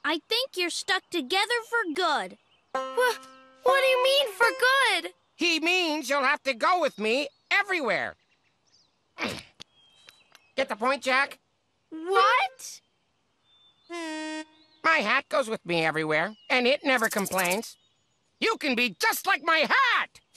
I think you're stuck together for good. What do you mean, for good? He means you'll have to go with me everywhere. Get the point, Jack? What? My hat goes with me everywhere, and it never complains. You can be just like my hat!